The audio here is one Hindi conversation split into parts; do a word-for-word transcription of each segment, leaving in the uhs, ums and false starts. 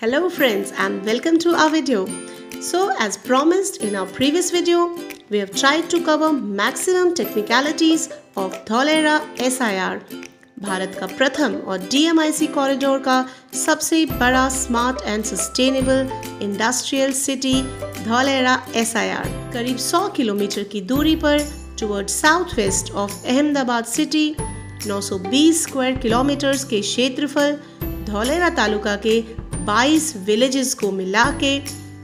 Hello friends and welcome to our video. So as promised in our previous video, we have tried to cover maximum technicalities of Dholera S I R, Bharat का प्रथम और D M I C corridor का सबसे बड़ा smart and sustainable industrial city Dholera S I R करीब सौ किलोमीटर की दूरी पर toward south west of Ahmedabad city, नौ सौ बीस स्क्वायर किलोमीटर्स के क्षेत्रफल, धौलेरा तालुका के बाईस विलेजेस को मिला के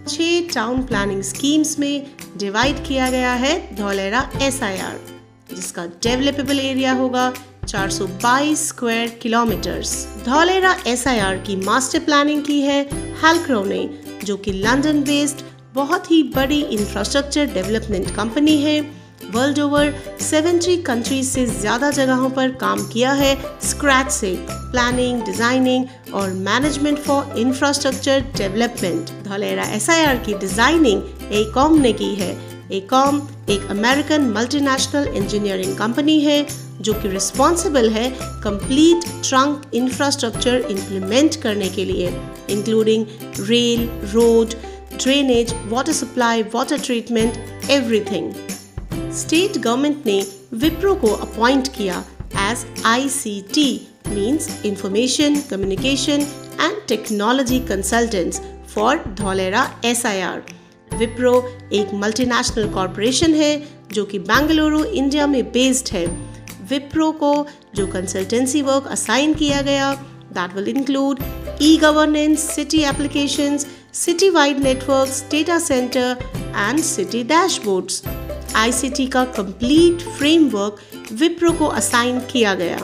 छह टाउन प्लानिंग स्कीम्स में डिवाइड किया गया है धौलेरा S I R, जिसका डेवलपेबल एरिया होगा चार सौ बाईस square kilometres. Dholera S I R की मास्टर प्लानिंग की है हैल्क्रो ने, जो कि लंदन बेस्ड बहुत ही बड़ी इंफ्रास्ट्रक्चर डेवलपमेंट कंपनी है। वर्ल्ड ओवर सत्तर कंट्रीज से ज़्यादा जगहों पर काम किया है स्क्रैच से, प्लानिंग, डिज़ाइनिंग और management for infrastructure development. Dholera S I R की डिज़ाइनिंग एकॉम ने की है। एकॉम एक अमेरिकन मल्टीनेशनल इंजीनियरिंग कंपनी है जो कि रिस्पॉन्सिबल है कंप्लीट ट्रंक इंफ्रास्ट्रक्चर इम्प्लीमेंट करने के लिए, including rail, road, drainage, water supply, water treatment, everything. State government ने विप्रो को अपॉइंट किया as I C T means information communication and technology consultants for Dholera S I R। Wipro एक मल्टीनेशनल कॉरपोरेशन है जो कि बेंगलुरु, इंडिया में बेस्ड है। विप्रो को जो कंसल्टेंसी वर्क असाइन किया गया, that will include e governance, city applications, city wide networks, data centre and city dashboards. I C T का कंप्लीट फ्रेमवर्क विप्रो को असाइन किया गया।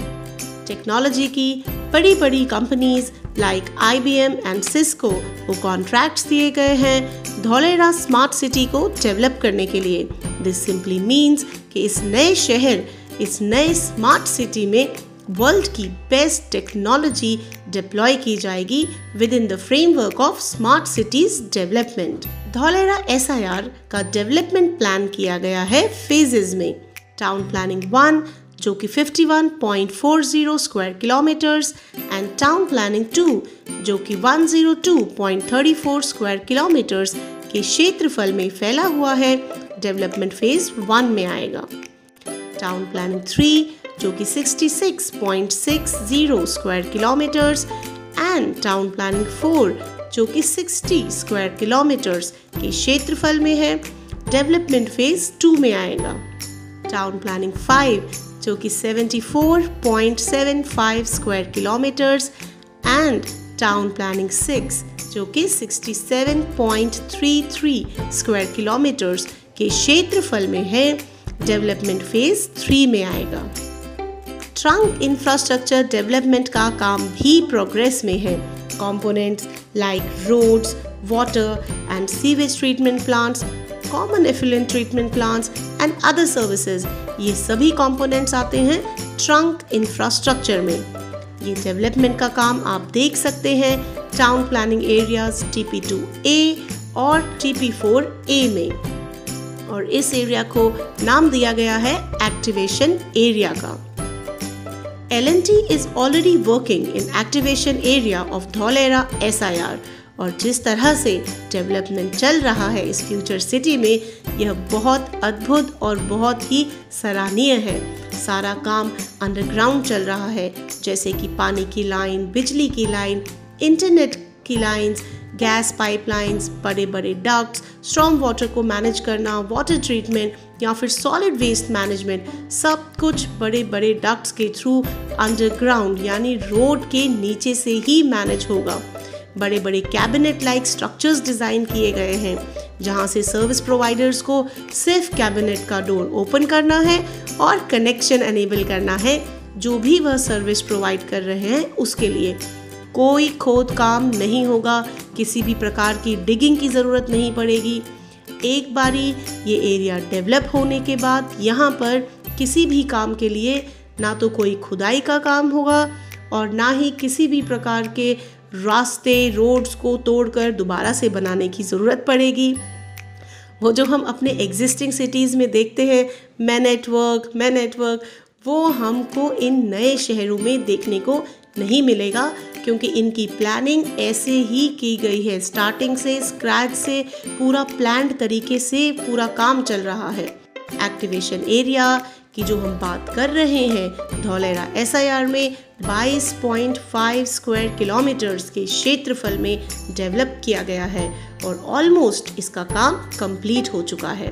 टेक्नोलॉजी की बड़ी बड़ी companies like I B M and Cisco को कॉन्ट्रैक्ट्स दिए गए हैं धौलेरा स्मार्ट सिटी को डेवलप करने के लिए। दिस सिंपली मीन्स कि इस नए शहर, इस नए स्मार्ट सिटी में वर्ल्ड की बेस्ट टेक्नोलॉजी डिप्लॉय की जाएगी within the framework of smart cities development. Dholera S I R का डेवलपमेंट प्लान किया गया है फेजेस में। टाउन प्लानिंग वन जो कि इक्यावन पॉइंट चार शून्य square kilometres and town planning two जो कि एक सौ दो पॉइंट तीन चार स्क्वायर किलोमीटर्स के क्षेत्रफल में फैला हुआ है, डेवलपमेंट फेज वन में आएगा। टाउन प्लानिंग थ्री जो कि छियासठ पॉइंट छह शून्य square kilometres and town planning four जो कि साठ स्क्वायर किलोमीटर्स के क्षेत्रफल में है, डेवलपमेंट फेज टू में आएगा। टाउन प्लानिंग फाइव जो कि चौहत्तर पॉइंट सात पाँच square kilometres and town planning six जो कि सड़सठ पॉइंट तैंतीस स्क्वायर किलोमीटर्स के क्षेत्रफल में है, डेवलपमेंट फेज थ्री में आएगा। ट्रंक इंफ्रास्ट्रक्चर डेवलपमेंट का काम भी प्रोग्रेस में है। Components like roads, water and sewage treatment plants, common effluent treatment plants and other services, ये सभी कंपोनेंट्स आते हैं ट्रंक इंफ्रास्ट्रक्चर में। ये डेवलपमेंट का काम आप देख सकते हैं town planning areas T P two A और T P फोर A में, और इस एरिया को नाम दिया गया है एक्टिवेशन एरिया का। L and T is already working in activation area of Dholera S I R, और जिस तरह से डेवलपमेंट चल रहा है इस फ्यूचर सिटी में, यह बहुत अद्भुत और बहुत ही सराहनीय है। सारा काम अंडरग्राउंड चल रहा है, जैसे कि पानी की लाइन, बिजली की लाइन, इंटरनेट की लाइंस, गैस पाइपलाइंस, बड़े बड़े डक्ट्स, स्टॉर्म वाटर को मैनेज करना, वाटर ट्रीटमेंट या फिर सॉलिड वेस्ट मैनेजमेंट, सब कुछ बड़े बड़े डक्ट्स के थ्रू अंडरग्राउंड यानी रोड के नीचे से ही मैनेज होगा। बड़े बड़े कैबिनेट लाइक स्ट्रक्चर्स डिज़ाइन किए गए हैं, जहां से सर्विस प्रोवाइडर्स को सिर्फ कैबिनेट का डोर ओपन करना है और कनेक्शन एनेबल करना है जो भी वह सर्विस प्रोवाइड कर रहे हैं उसके लिए। कोई खोद काम नहीं होगा, किसी भी प्रकार की डिगिंग की ज़रूरत नहीं पड़ेगी। एक बारी ये एरिया डेवलप होने के बाद यहाँ पर किसी भी काम के लिए ना तो कोई खुदाई का काम होगा और ना ही किसी भी प्रकार के रास्ते, रोड्स को तोड़कर दोबारा से बनाने की ज़रूरत पड़ेगी। वो जो हम अपने एग्जिस्टिंग सिटीज़ में देखते हैं मैं नेटवर्क मैं नेटवर्क वो हमको इन नए शहरों में देखने को नहीं मिलेगा, क्योंकि इनकी प्लानिंग ऐसे ही की गई है, स्टार्टिंग से स्क्रैच से पूरा प्लान्ड तरीके से पूरा काम चल रहा है। एक्टिवेशन एरिया की जो हम बात कर रहे हैं, धौलेरा एस आई आर में बाईस पॉइंट पाँच स्क्वायर किलोमीटर्स के क्षेत्रफल में डेवलप किया गया है और ऑलमोस्ट इसका काम कंप्लीट हो चुका है।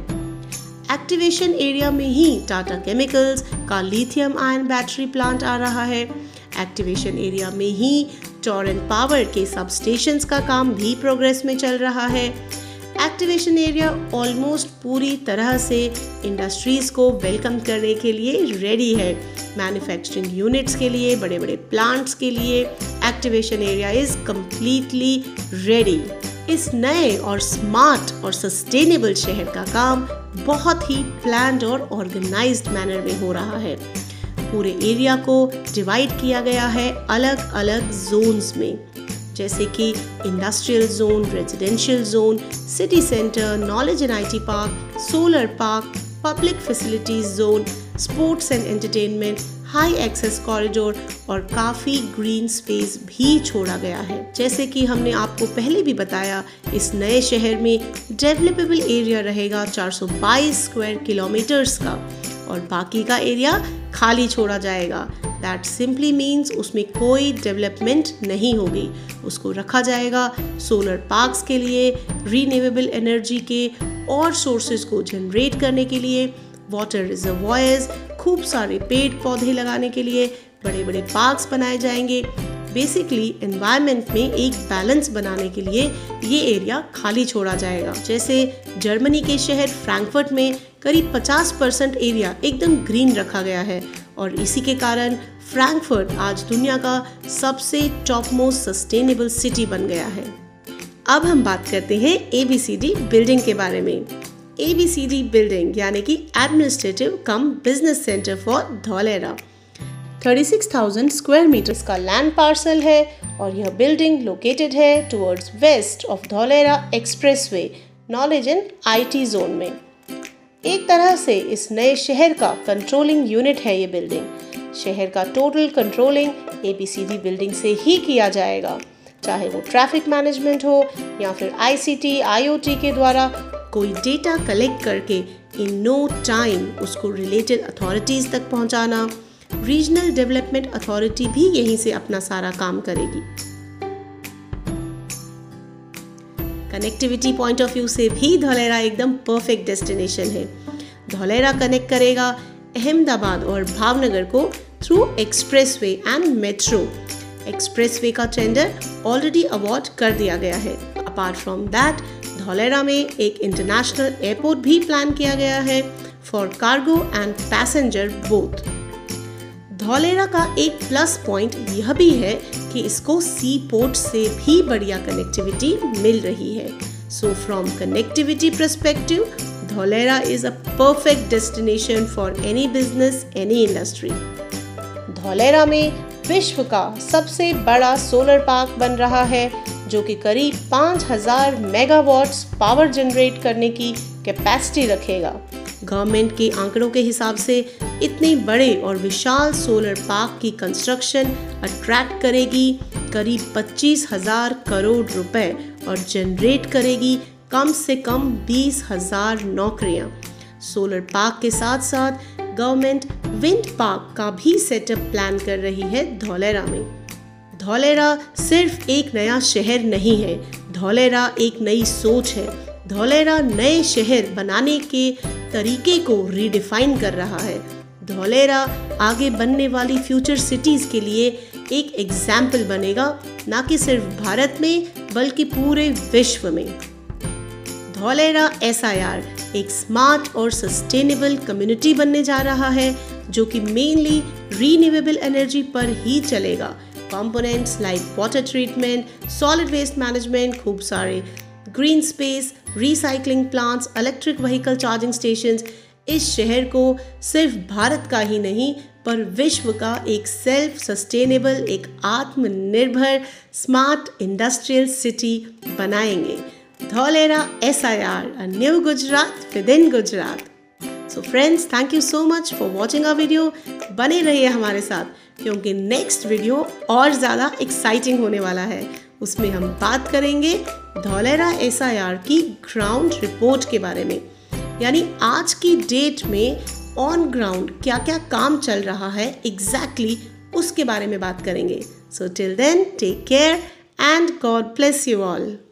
एक्टिवेशन एरिया में ही टाटा केमिकल्स का लिथियम आयन बैटरी प्लांट आ रहा है। एक्टिवेशन एरिया में ही टोरेंट पावर के सब स्टेशंस का काम भी प्रोग्रेस में चल रहा है। एक्टिवेशन एरिया ऑलमोस्ट पूरी तरह से इंडस्ट्रीज को वेलकम करने के लिए रेडी है। मैन्युफैक्चरिंग यूनिट्स के लिए, बड़े बड़े प्लांट्स के लिए activation area is completely ready. इस नए और स्मार्ट और सस्टेनेबल शहर का काम बहुत ही प्लान्ड और ऑर्गेनाइज्ड मैनर में हो रहा है। पूरे एरिया को डिवाइड किया गया है अलग अलग जोन्स में, जैसे कि industrial zone, residential zone, city centre, knowledge and IT park, solar park, public facilities zone, sports and entertainment, high access corridor और काफ़ी ग्रीन स्पेस भी छोड़ा गया है। जैसे कि हमने आपको पहले भी बताया, इस नए शहर में डेवलपेबल एरिया रहेगा चार सौ बाईस स्क्वायर किलोमीटर्स का और बाकी का एरिया खाली छोड़ा जाएगा। दैट सिंपली मीन्स उसमें कोई डेवलपमेंट नहीं होगी। उसको रखा जाएगा सोलर पार्क्स के लिए, रीन्यूएबल एनर्जी के और सोर्सेज को जनरेट करने के लिए, वाटर रिजर्वॉयर्स, खूब सारे पेड़ पौधे लगाने के लिए बड़े बड़े पार्क्स बनाए जाएंगे। बेसिकली एनवायरनमेंट में एक बैलेंस बनाने के लिए ये एरिया खाली छोड़ा जाएगा। जैसे जर्मनी के शहर फ्रैंकफर्ट में करीब पचास परसेंट एरिया एकदम ग्रीन रखा गया है और इसी के कारण फ्रैंकफर्ट आज दुनिया का सबसे टॉप मोस्ट सस्टेनेबल सिटी बन गया है। अब हम बात करते हैं A B C D building के बारे में। A B C D building यानी कि administrative cum business centre for Dholera छत्तीस हज़ार स्क्वायर मीटर का लैंड पार्सल है और यह बिल्डिंग लोकेटेड है towards west of Dholera expressway, knowledge and IT zone में। एक तरह से इस नए शहर का कंट्रोलिंग यूनिट है ये बिल्डिंग। शहर का total controlling A B C D building से ही किया जाएगा, चाहे वो ट्रैफिक मैनेजमेंट हो या फिर आई सी टी, आई ओ टी के द्वारा कोई डेटा कलेक्ट करके इन नो टाइम उसको रिलेटेड अथॉरिटीज तक पहुंचाना। रीजनल डेवलपमेंट अथॉरिटी भी यहीं से अपना सारा काम करेगी। कनेक्टिविटी पॉइंट ऑफ व्यू से भी धौलेरा एकदम परफेक्ट डेस्टिनेशन है। धौलेरा कनेक्ट करेगा अहमदाबाद और भावनगर को through expressway and metro. Expressway का टेंडर ऑलरेडी अवार्ड कर दिया गया है। अपार्ट फ्रॉम दैट, धौलेरा में एक इंटरनेशनल एयरपोर्ट भी प्लान किया गया है for cargo and passenger both. Dholera का एक प्लस पॉइंट यह भी है कि इसको सी पोर्ट से भी बढ़िया कनेक्टिविटी मिल रही है। So from connectivity perspective, Dholera is a perfect destination for any business, any industry. Dholera में विश्व का सबसे बड़ा सोलर पार्क बन रहा है जो कि करीब पाँच हज़ार मेगावाट्स पावर जनरेट करने की कैपेसिटी रखेगा। गवर्नमेंट के आंकड़ों के हिसाब से इतने बड़े और विशाल सोलर पार्क की कंस्ट्रक्शन अट्रैक्ट करेगी करीब पच्चीस हज़ार करोड़ रुपए और जनरेट करेगी कम से कम बीस हज़ार नौकरियां। सोलर पार्क के साथ साथ गवर्नमेंट विंड पार्क का भी सेटअप प्लान कर रही है धौलेरा में। धौलेरा सिर्फ एक नया शहर नहीं है, धौलेरा एक नई सोच है। धौलेरा नए शहर बनाने के तरीके को रीडिफाइन कर रहा है। धौलेरा आगे बनने वाली फ्यूचर सिटीज के लिए एक एग्जाम्पल बनेगा, ना कि सिर्फ भारत में बल्कि पूरे विश्व में। धौलेरा एस आई आर एक स्मार्ट और सस्टेनेबल कम्युनिटी बनने जा रहा है जो कि मेनली रीन्यूएबल एनर्जी पर ही चलेगा। Components like water treatment, solid waste management, खूब सारे green space, recycling plants, electric vehicle charging stations इस शहर को सिर्फ भारत का ही नहीं पर विश्व का एक सेल्फ सस्टेनेबल, एक आत्मनिर्भर स्मार्ट इंडस्ट्रियल सिटी बनाएंगे। Dholera S I R, a new Gujarat within Gujarat. So friends, thank you so much for watching our video. बने रहिए हमारे साथ। क्योंकि नेक्स्ट वीडियो और ज़्यादा एक्साइटिंग होने वाला है। उसमें हम बात करेंगे धौलेरा एस आई आर की ग्राउंड रिपोर्ट के बारे में, यानी आज की डेट में ऑन ग्राउंड क्या क्या काम चल रहा है एग्जैक्टली exactly उसके बारे में बात करेंगे। So till then take care and God bless you all.